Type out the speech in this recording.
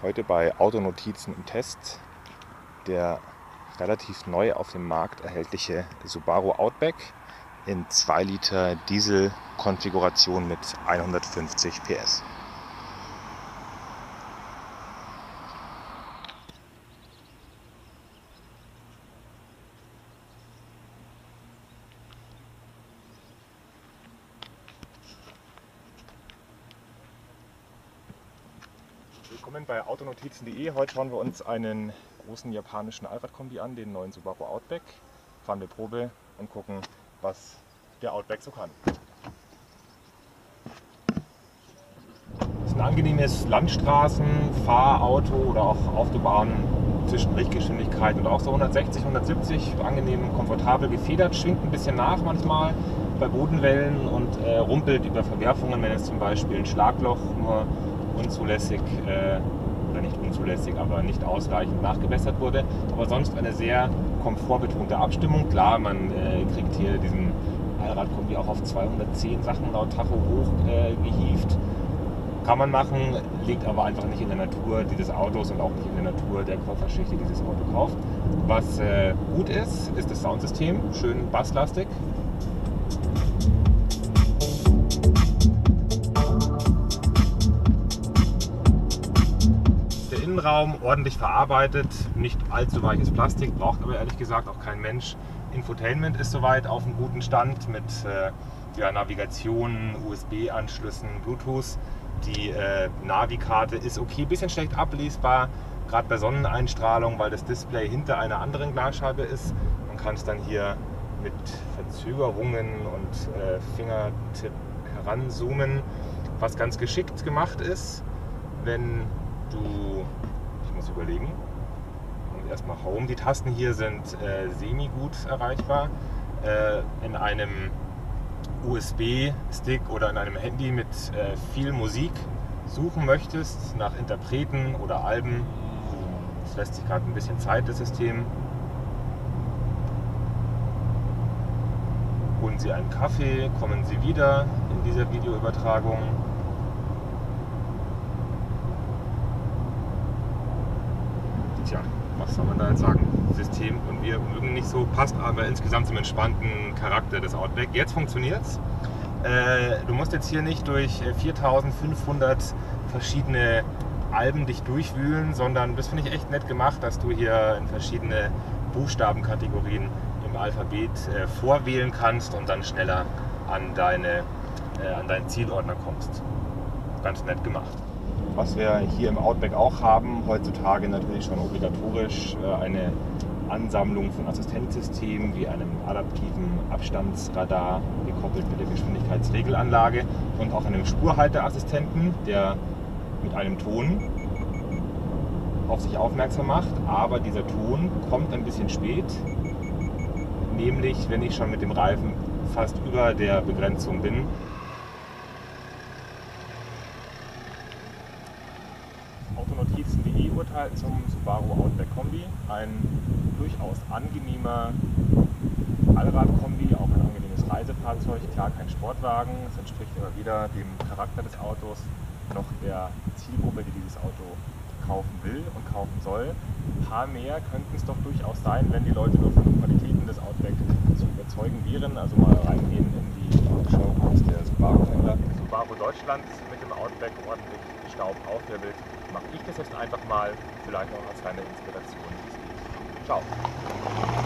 Heute bei Autonotizen im Test der relativ neu auf dem Markt erhältliche Subaru Outback in 2 Liter Diesel-Konfiguration mit 150 PS. Willkommen bei autonotizen.de. Heute schauen wir uns einen großen japanischen Allradkombi an, den neuen Subaru Outback. Fahren wir Probe und gucken, was der Outback so kann. Es ist ein angenehmes Landstraßen-Fahrauto oder auch Autobahnen zwischen Richtgeschwindigkeit und auch so 160, 170, angenehm komfortabel gefedert, schwingt ein bisschen nach manchmal bei Bodenwellen und rumpelt über Verwerfungen, wenn es zum Beispiel ein Schlagloch nur unzulässig, oder nicht unzulässig, aber nicht ausreichend nachgebessert wurde. Aber sonst eine sehr komfortbetonte Abstimmung. Klar, man kriegt hier diesen Allradkombi auch auf 210 Sachen laut Tacho hochgehievt. Kann man machen, liegt aber einfach nicht in der Natur dieses Autos und auch nicht in der Natur der Käuferschicht, die dieses Auto kauft. Was gut ist, ist das Soundsystem, schön basslastig. Innenraum ordentlich verarbeitet, nicht allzu weiches Plastik, braucht aber ehrlich gesagt auch kein Mensch. Infotainment ist soweit auf einem guten Stand mit Navigation, USB-Anschlüssen, Bluetooth. Die Navikarte ist okay, bisschen schlecht ablesbar, gerade bei Sonneneinstrahlung, weil das Display hinter einer anderen Glasscheibe ist. Man kann es dann hier mit Verzögerungen und Fingertipp heranzoomen, was ganz geschickt gemacht ist, wenn ich muss überlegen, und erstmal Home. Die Tasten hier sind semi-gut erreichbar. In einem USB-Stick oder in einem Handy mit viel Musik suchen möchtest, nach Interpreten oder Alben. Das lässt sich gerade ein bisschen Zeit, das System. Holen Sie einen Kaffee, kommen Sie wieder in dieser Videoübertragung. Tja, was soll man da jetzt sagen? System und wir mögen nicht so, passt aber insgesamt zum entspannten Charakter des Outback. Jetzt funktioniert's. Du musst jetzt hier nicht durch 4500 verschiedene Alben dich durchwühlen, sondern das finde ich echt nett gemacht, dass du hier in verschiedene Buchstabenkategorien im Alphabet vorwählen kannst und dann schneller an deinen Zielordner kommst. Ganz nett gemacht. Was wir hier im Outback auch haben, heutzutage natürlich schon obligatorisch, eine Ansammlung von Assistenzsystemen wie einem adaptiven Abstandsradar, gekoppelt mit der Geschwindigkeitsregelanlage und auch einem Spurhalteassistenten, der mit einem Ton auf sich aufmerksam macht. Aber dieser Ton kommt ein bisschen spät, nämlich wenn ich schon mit dem Reifen fast über der Begrenzung bin. Autonotizen.de urteilt zum Subaru Outback Kombi. Ein durchaus angenehmer Allradkombi, auch ein angenehmes Reisefahrzeug, klar kein Sportwagen. Es entspricht immer wieder dem Charakter des Autos, noch der Zielgruppe, die dieses Auto kaufen will und kaufen soll. Ein paar mehr könnten es doch durchaus sein, wenn die Leute nur von den Qualitäten des Outback zu überzeugen wären. Also mal reingehen in die Showrooms der Subaru-Händler. Subaru Deutschland mit dem Outback ordentlich Staub aufwirbelt, mache ich das jetzt einfach mal, vielleicht auch als kleine Inspiration, wie es geht. Ciao!